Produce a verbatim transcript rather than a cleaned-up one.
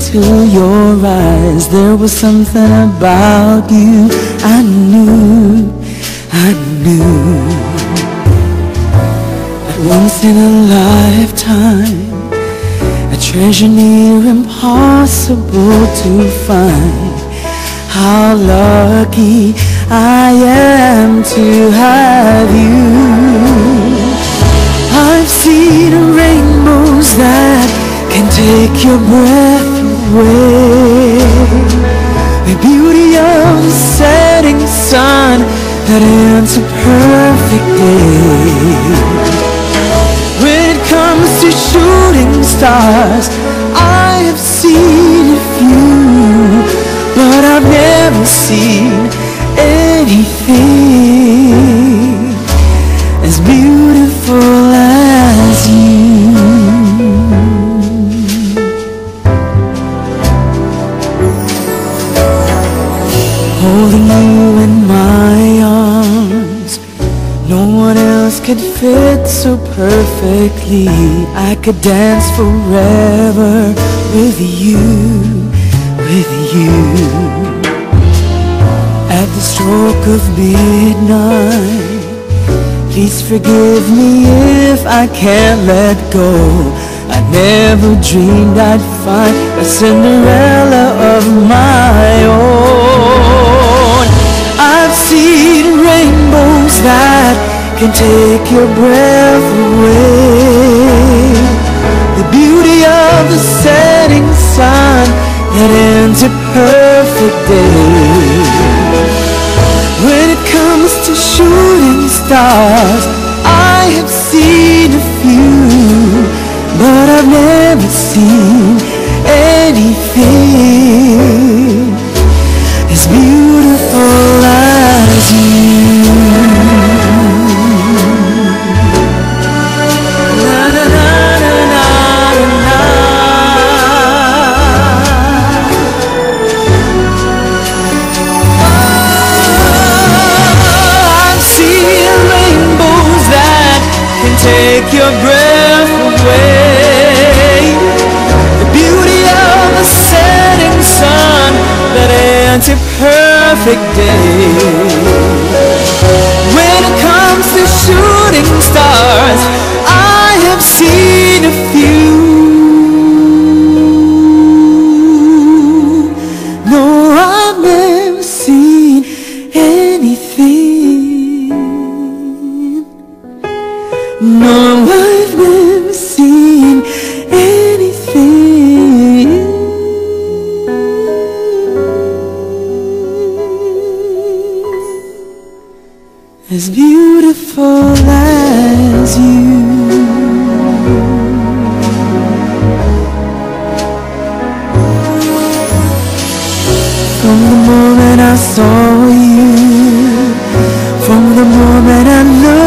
into your eyes, there was something about you I knew, I knew that once in a lifetime, a treasure near impossible to find. How lucky I am to have you. I've seen rainbows that can take your breath away, the beauty of the setting sun that ends a perfect day. When it comes to shooting stars, I have seen a few, but I've never seen anything as beautiful as you. Holding you in my arms, no one else could fit so perfectly. I could dance forever with you, with you. At the stroke of midnight, please forgive me if I can't let go. I never dreamed I'd find a Cinderella of my own. I've seen rainbows that can take your breath away, the beauty of the setting sun that ends a perfect day. When it comes to shooting stars, I have seen a few, but I've never seen anything as beautiful as you. Take your breath away, the beauty of the setting sun that ends a perfect day. When it comes to shooting stars, I have seen a few. No, I've never seen anything. No, I've never seen anything as beautiful as you. From the moment I saw you, from the moment I looked